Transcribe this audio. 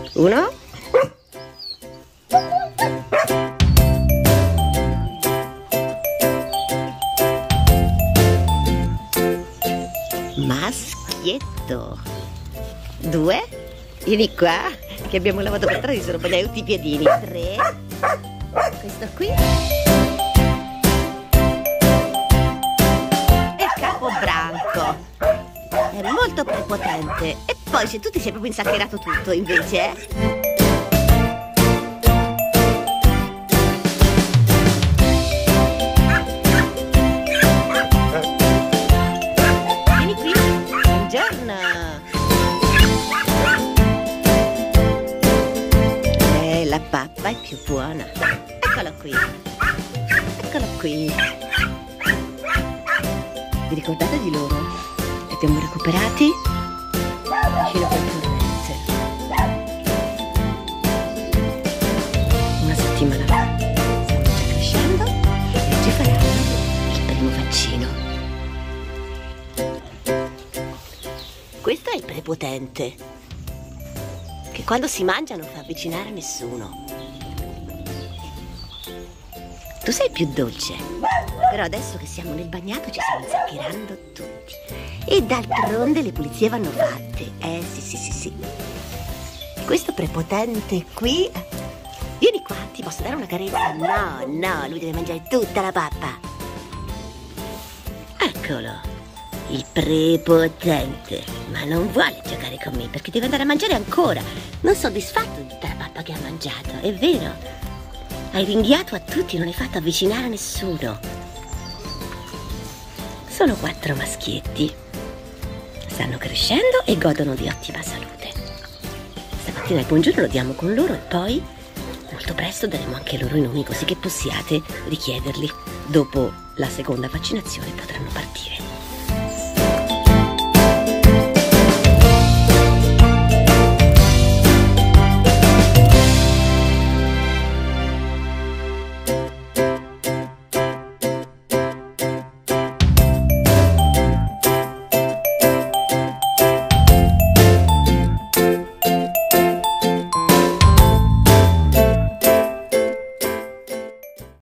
1. Maschietto. 2. Vieni qua, che abbiamo lavato per terra, sono bagnati tutti i piedini. 3. Questo qui. E il capobranco. È molto prepotente. E poi se tu ti sei proprio insaccherato tutto, invece... La pappa è più buona. Eccolo qui. Eccolo qui. Vi ricordate di loro? Li abbiamo recuperati fino al torrente. Una settimana fa. Stanno già crescendo e ci faranno il primo vaccino. Questo è il prepotente, che quando si mangia non fa avvicinare nessuno. Tu sei più dolce, però adesso che siamo nel bagnato ci stiamo zaccherando tutti. E d'altronde le pulizie vanno fatte. Sì. Questo prepotente qui... Vieni qua, ti posso dare una carezza? No, lui deve mangiare tutta la pappa. Eccolo. Il prepotente, ma non vuole giocare con me perché deve andare a mangiare ancora. Non soddisfatto di tutta la pappa che ha mangiato, è vero? Hai ringhiato a tutti, non hai fatto avvicinare nessuno. Sono 4 maschietti. Stanno crescendo e godono di ottima salute. Stamattina il buongiorno lo diamo con loro e poi molto presto daremo anche loro i nomi così che possiate richiederli. Dopo la seconda vaccinazione potranno partire.